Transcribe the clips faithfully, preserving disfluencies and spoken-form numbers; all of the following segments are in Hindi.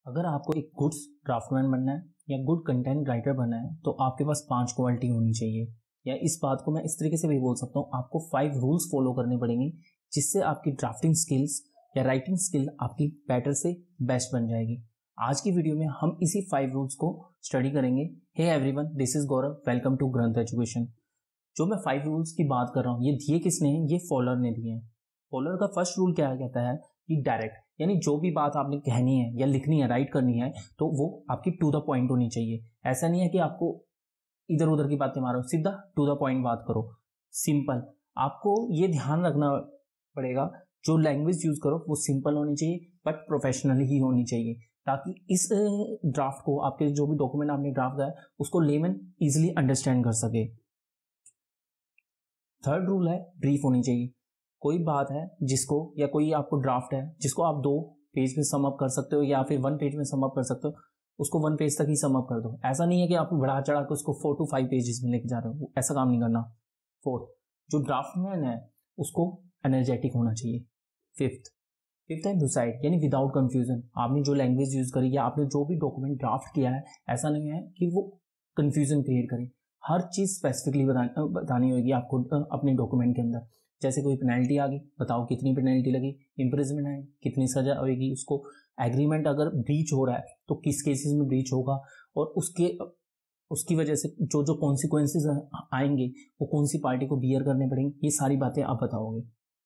अगर आपको एक गुड ड्राफ्टमैन बनना है या गुड कंटेंट राइटर बनना है तो आपके पास पांच क्वालिटी होनी चाहिए। या इस बात को मैं इस तरीके से भी बोल सकता हूँ, आपको फाइव रूल्स फॉलो करने पड़ेंगे जिससे आपकी ड्राफ्टिंग स्किल्स या राइटिंग स्किल आपकी बेटर से बेस्ट बन जाएगी। आज की वीडियो में हम इसी फाइव रूल्स को स्टडी करेंगे। Hey everyone, this is Gaurav, welcome to Granth education. जो मैं फाइव रूल्स की बात कर रहा हूँ, ये दिए किसने हैं? ये फॉलोअर ने दिए हैं। फॉलोअर का फर्स्ट रूल क्या कहता है कि डायरेक्ट, यानी जो भी बात आपने कहनी है या लिखनी है, राइट करनी है, तो वो आपकी टू द पॉइंट होनी चाहिए। ऐसा नहीं है कि आपको इधर उधर की बातें मारो, सीधा टू द पॉइंट बात करो, सिंपल। आपको ये ध्यान रखना पड़ेगा, जो लैंग्वेज यूज करो वो सिंपल होनी चाहिए बट प्रोफेशनली ही होनी चाहिए, ताकि इस ड्राफ्ट को, आपके जो भी डॉक्यूमेंट आपने ड्राफ्ट किया है, उसको लेमन इजिली अंडरस्टैंड कर सके। थर्ड रूल है ब्रीफ होनी चाहिए। कोई बात है जिसको, या कोई आपको ड्राफ्ट है जिसको आप दो पेज में सम अप कर सकते हो या फिर वन पेज में सम अप कर सकते हो, उसको वन पेज तक ही सम अप कर दो। ऐसा नहीं है कि आप बढ़ा चढ़ा के उसको फोर टू फाइव पेजेस में लेके जा रहे हो, ऐसा काम नहीं करना। फोर्थ, जो ड्राफ्टमैन है उसको एनर्जेटिक होना चाहिए। फिफ्थ फिफ्थ है डिसाइड, यानी विदाउट कंफ्यूजन। आपने जो लैंग्वेज यूज करी या आपने जो भी डॉक्यूमेंट ड्राफ्ट किया है, ऐसा नहीं है कि वो कंफ्यूजन क्रिएट करे। हर चीज स्पेसिफिकली बतानी होगी आपको अपने डॉक्यूमेंट के अंदर। जैसे कोई पेनल्टी आ गई, बताओ कितनी पेनल्टी लगी, इम्प्रिजमेंट है कितनी सजा होगी उसको, एग्रीमेंट अगर ब्रीच हो रहा है तो किस केसेस में ब्रीच होगा, और उसके उसकी वजह से जो जो कॉन्सिक्वेंसेज आएंगे वो कौन सी पार्टी को बियर करने पड़ेंगे, ये सारी बातें आप बताओगे।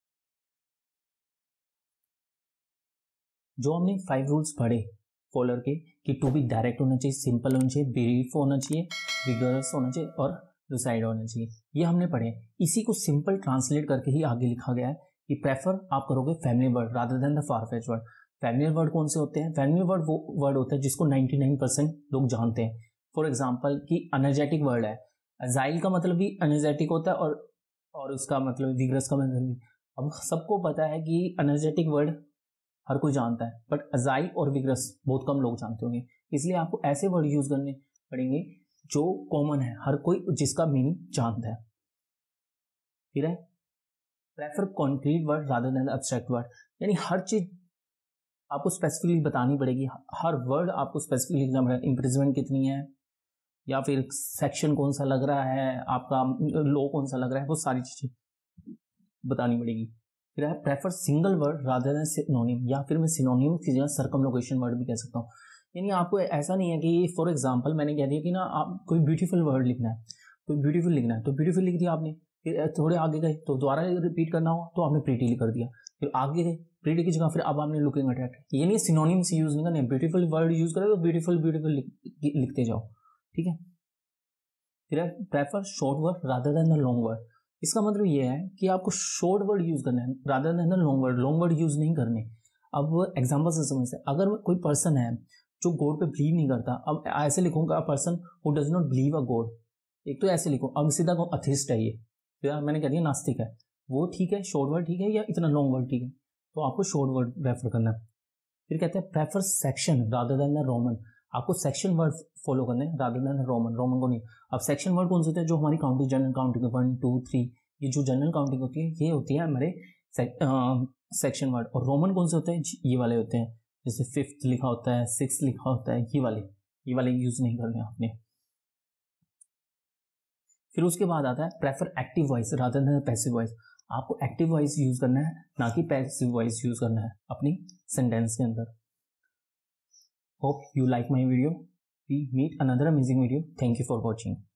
जो हमने फाइव रूल्स पढ़े फॉलोअर के, कि टू बी डायरेक्ट होना चाहिए, सिंपल होना चाहिए, ब्रीफ होना चाहिए, विगरस होना चाहिए और डिसाइड होना चाहिए, ये हमने पढ़े। इसी को सिंपल ट्रांसलेट करके ही आगे लिखा गया है कि प्रेफर आप करोगे family word rather than the farfetch word. Family word कौन से होते हैं? फैमिली वर्ड वो वर्ड होता है जिसको निन्यानवे परसेंट लोग जानते हैं। फॉर एग्जाम्पल कि एनर्जेटिक वर्ड है, अजाइल का मतलब भी एनर्जेटिक होता है और और उसका मतलब विगरस का मतलब भी। अब सबको पता है कि एनर्जेटिक वर्ड हर कोई जानता है, बट अजाइल और विगरस बहुत कम लोग जानते होंगे, इसलिए आपको ऐसे वर्ड यूज करने पड़ेंगे जो कॉमन है, हर कोई जिसका मीनिंग जानता है। फिर है prefer concrete word rather than abstract word, यानी हर चीज आपको स्पेसिफिकली बतानी पड़ेगी, हर वर्ड आपको स्पेसिफिकली लिखना पड़ेगा। इम्प्रिजमेंट कितनी है, या फिर सेक्शन कौन सा लग रहा है, आपका लॉ कौन सा लग रहा है, वो सारी चीजें बतानी पड़ेगी। फिर है prefer single word rather than synonym, या फिर मैं सिनोनिम की जगह सर्कमलोकेशन वर्ड भी कह सकता हूँ। यानी आपको ऐसा नहीं है कि फॉर एग्जांपल मैंने कह दिया कि ना आप कोई ब्यूटीफुल वर्ड लिखना है, कोई ब्यूटीफुल लिखना है तो ब्यूटीफुल लिख दिया आपने, फिर थोड़े आगे गए तो दोबारा रिपीट करना हो तो आपने प्रीटी कर दिया, फिर आगे गए प्रीटी की जगह फिर अब आपने लुकिंग अट्रैक्ट। ये नहीं सिनोनिम्स यूज नहीं करने, ब्यूटीफुल वर्ड यूज करें तो ब्यूटीफुल ब्यूटीफुल लिखते जाओ, ठीक है। फिर prefer short word rather than the long word, इसका मतलब ये है कि आपको शॉर्ट वर्ड यूज करना है rather than the long word, long word use नहीं करने। अब एग्जांपल से समझते हैं, अगर कोई पर्सन है जो गॉड पे बिलीव नहीं करता, अब ऐसे लिखूंगा person who does not believe a god, एक तो ऐसे लिखो, अब सीधा अथिस्ट है, ये फिर मैंने कह दिया नास्तिक है, वो ठीक है, शॉर्ट वर्ड ठीक है या इतना लॉन्ग वर्ड ठीक है, तो आपको शॉर्ट वर्ड रेफर करना है। फिर कहते हैं prefer section rather than the roman, आपको सेक्शन वर्ड फॉलो करने रादर देन रोमन, रोमन को नहीं। अब सेक्शन वर्ड कौन से होते हैं? जो हमारी counting, general counting one two three, ये जो जनरल काउंटिंग होती है ये होती है हमारे सेक्शन वर्ड। और रोमन कौन से होते हैं? ये वाले होते हैं, जैसे फिफ्थ लिखा होता है, सिक्स लिखा होता है, ये वाले ये वाले यूज नहीं करने आपने। फिर उसके बाद आता है prefer active voice rather than passive voice, आपको एक्टिव वॉइस यूज करना है ना कि पैसिव वॉइस यूज करना है अपनी सेंटेंस के अंदर। Hope you like my video, we meet another amazing video, thank you for watching.